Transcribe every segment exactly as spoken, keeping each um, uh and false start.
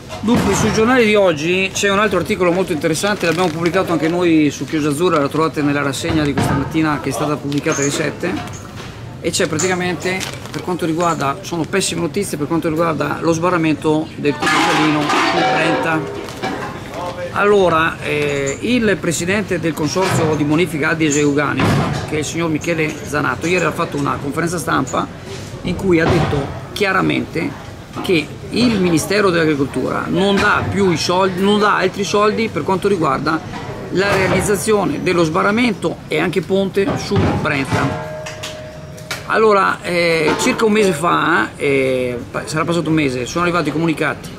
Dunque, sui giornali di oggi c'è un altro articolo molto interessante, l'abbiamo pubblicato anche noi su Chiusa Azzurra, la trovate nella rassegna di questa mattina che è stata pubblicata alle sette, e c'è praticamente, per quanto riguarda, sono pessime notizie per quanto riguarda lo sbarramento del Cuneo Salino su Brenta. Allora, eh, il presidente del consorzio di bonifica Adige Euganeo, che è il signor Michele Zanato, ieri ha fatto una conferenza stampa in cui ha detto chiaramente che il Ministero dell'Agricoltura non dà più i soldi, non dà altri soldi per quanto riguarda la realizzazione dello sbarramento e anche ponte su Brenta. Allora, eh, circa un mese fa, eh, sarà passato un mese, sono arrivati i comunicati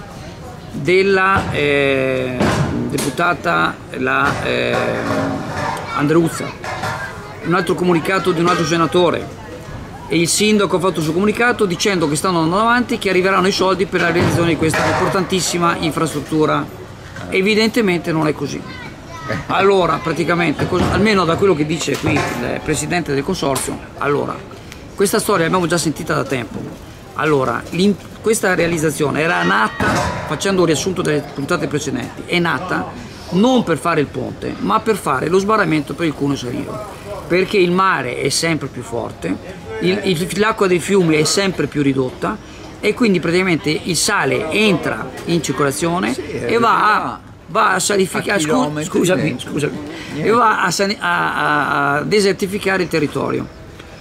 della eh, deputata la, eh, Andreuzza, un altro comunicato di un altro senatore, e il sindaco ha fatto il suo comunicato dicendo che stanno andando avanti, che arriveranno i soldi per la realizzazione di questa importantissima infrastruttura. Evidentemente non è così. Allora, praticamente, almeno da quello che dice qui il presidente del consorzio, allora, questa storia l'abbiamo già sentita da tempo. Allora, questa realizzazione era nata, facendo un riassunto delle puntate precedenti, è nata non per fare il ponte, ma per fare lo sbarramento per il Cuneo Salino, perché il mare è sempre più forte, l'acqua dei fiumi è sempre più ridotta e quindi praticamente il sale entra in circolazione, sì, e va a, va a salificare, scu, scusami, scusami, e va a, a, a desertificare il territorio.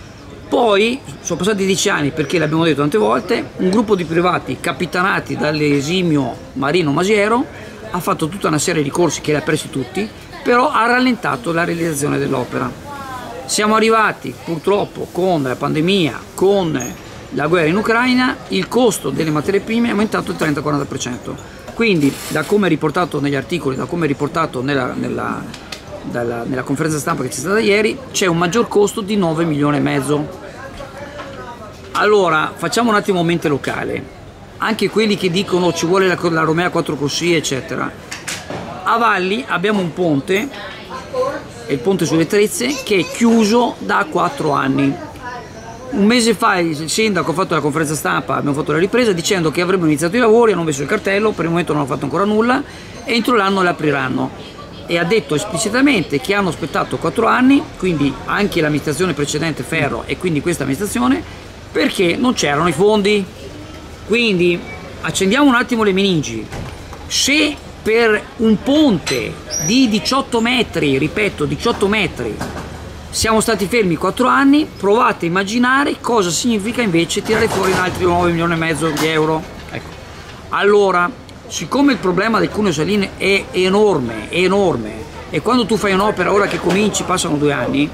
Poi sono passati dieci anni, perché l'abbiamo detto tante volte, un gruppo di privati capitanati dall'esimio Marino Masiero ha fatto tutta una serie di corsi che li ha persi tutti, però ha rallentato la realizzazione dell'opera. Siamo arrivati purtroppo con la pandemia, con la guerra in Ucraina, il costo delle materie prime è aumentato del trenta quaranta per cento. Quindi, da come è riportato negli articoli, da come è riportato nella, nella, dalla, nella conferenza stampa che c'è stata ieri, c'è un maggior costo di nove milioni e mezzo. Allora, facciamo un attimo mente locale. Anche quelli che dicono ci vuole la, la Romea quattro corsie, eccetera. A Valli abbiamo un ponte, il ponte sulle Trezze, che è chiuso da quattro anni. Un mese fa il sindaco ha fatto la conferenza stampa, abbiamo fatto la ripresa dicendo che avrebbero iniziato i lavori, hanno messo il cartello, per il momento non hanno fatto ancora nulla, e entro l'anno le apriranno. E ha detto esplicitamente che hanno aspettato quattro anni, quindi anche l'amministrazione precedente Ferro e quindi questa amministrazione, perché non c'erano i fondi. Quindi accendiamo un attimo le meningi. Se per un ponte di diciotto metri, ripeto diciotto metri, siamo stati fermi quattro anni, provate a immaginare cosa significa invece tirare fuori in altri nove milioni e mezzo di euro. Ecco. Allora, siccome il problema del Cuneo Salino è enorme, è enorme, e quando tu fai un'opera, ora che cominci, passano due anni,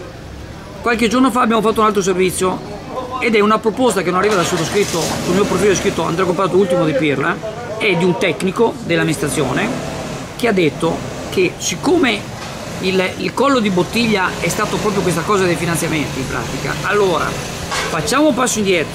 qualche giorno fa abbiamo fatto un altro servizio, ed è una proposta che non arriva dal sottoscritto, sul mio profilo è scritto Andrea Comprato Ultimo di Pirla, è di un tecnico dell'amministrazione che ha detto che siccome il, il collo di bottiglia è stato proprio questa cosa dei finanziamenti in pratica, allora facciamo un passo indietro,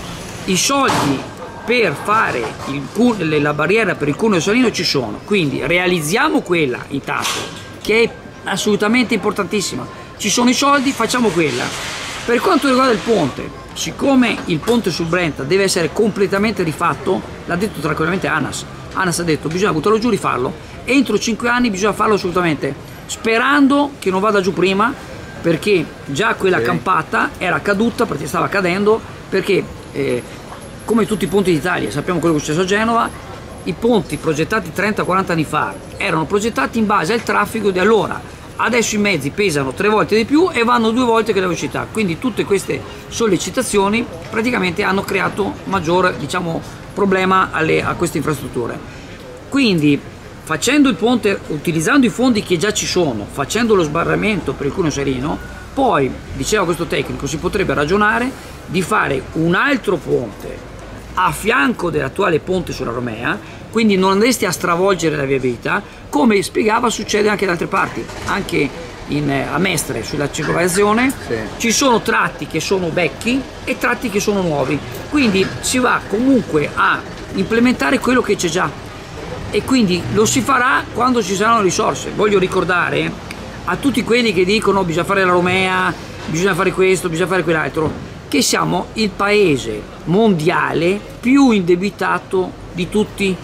i soldi per fare il, la barriera per il Cuneo Salino ci sono, quindi realizziamo quella intanto, che è assolutamente importantissima, ci sono i soldi, facciamo quella. Per quanto riguarda il ponte, siccome il ponte sul Brenta deve essere completamente rifatto, l'ha detto tranquillamente ANAS, ANAS ha detto bisogna buttarlo giù, rifarlo, entro cinque anni bisogna farlo assolutamente, sperando che non vada giù prima, perché già quella sì. campata era caduta, perché stava cadendo, perché eh, come tutti i ponti d'Italia, sappiamo quello che è successo a Genova, i ponti progettati trenta quaranta anni fa erano progettati in base al traffico di allora. Adesso i mezzi pesano tre volte di più e vanno due volte che la velocità, quindi tutte queste sollecitazioni praticamente hanno creato maggior, diciamo, problema alle, a queste infrastrutture. Quindi facendo il ponte, utilizzando i fondi che già ci sono, facendo lo sbarramento per il Cuneo Salino, poi, diceva questo tecnico, si potrebbe ragionare di fare un altro ponte a fianco dell'attuale ponte sulla Romea, quindi non andresti a stravolgere la viabilità, come spiegava succede anche da altre parti, anche in, a Mestre sulla circolazione, sì. Ci sono tratti che sono vecchi e tratti che sono nuovi, quindi si va comunque a implementare quello che c'è già e quindi lo si farà quando ci saranno risorse. Voglio ricordare a tutti quelli che dicono bisogna fare la Romea, bisogna fare questo, bisogna fare quell'altro, che siamo il paese mondiale più indebitato di tutti.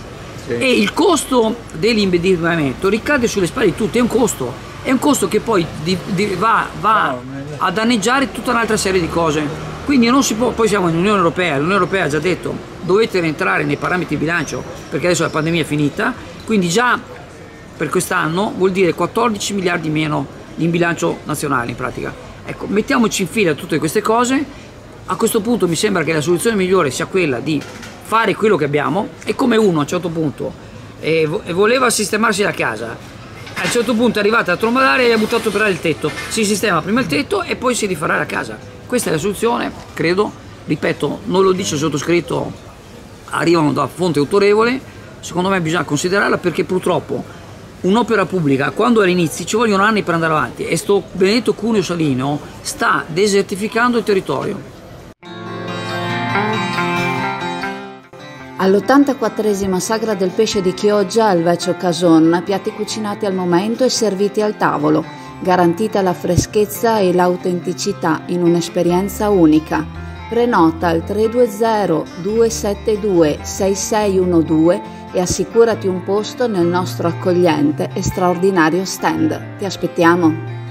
sì. E il costo dell'imbedimento ricade sulle spalle di tutti, è un costo, è un costo che poi di, di, va, va a danneggiare tutta un'altra serie di cose. Quindi non si può, poi siamo in Unione Europea, l'Unione Europea ha già detto dovete rientrare nei parametri di bilancio perché adesso la pandemia è finita, quindi già per quest'anno vuol dire quattordici miliardi meno in bilancio nazionale in pratica. Ecco, mettiamoci in fila tutte queste cose. A questo punto mi sembra che la soluzione migliore sia quella di fare quello che abbiamo, e come uno a un certo punto eh, voleva sistemarsi la casa, a un certo punto è arrivata la tromba d'aria e ha buttato per aria il tetto, si sistema prima il tetto e poi si rifarà la casa. Questa è la soluzione, credo, ripeto, non lo dice il sottoscritto, arrivano da fonte autorevole, secondo me bisogna considerarla, perché purtroppo un'opera pubblica quando all'inizio ci vogliono anni per andare avanti, e sto benedetto Cuneo Salino sta desertificando il territorio. All'ottantaquattresima Sagra del Pesce di Chioggia al Vecchio Cason, piatti cucinati al momento e serviti al tavolo, garantita la freschezza e l'autenticità in un'esperienza unica. Prenota al tre due zero due sette due sei sei uno due e assicurati un posto nel nostro accogliente e straordinario stand. Ti aspettiamo!